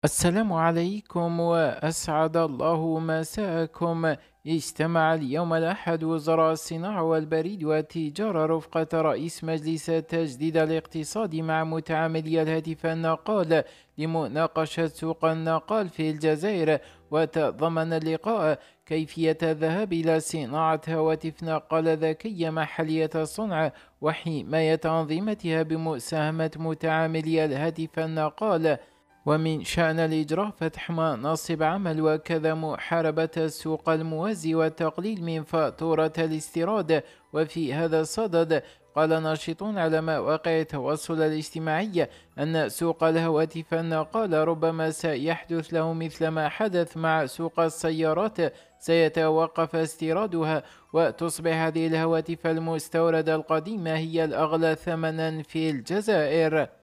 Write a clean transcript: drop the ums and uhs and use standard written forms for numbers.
السلام عليكم وأسعد الله مساءكم. اجتمع اليوم الأحد وزراء الصناعة والبريد والتجارة رفقة رئيس مجلس تجديد الاقتصاد مع متعاملي الهاتف النقال لمناقشة سوق النقال في الجزائر. وتضمن اللقاء كيفية الذهاب إلى صناعة هواتف نقال ذكية محلية الصنع وحماية أنظمتها بمساهمة متعاملي الهاتف النقال. ومن شأن الإجراء فتح مناصب عمل وكذا محاربة السوق الموازي والتقليل من فاتورة الاستيراد. وفي هذا الصدد قال ناشطون على مواقع التواصل الاجتماعي أن سوق الهواتف النقال ربما سيحدث له مثل ما حدث مع سوق السيارات، سيتوقف استيرادها وتصبح هذه الهواتف المستوردة القديمة هي الأغلى ثمنا في الجزائر.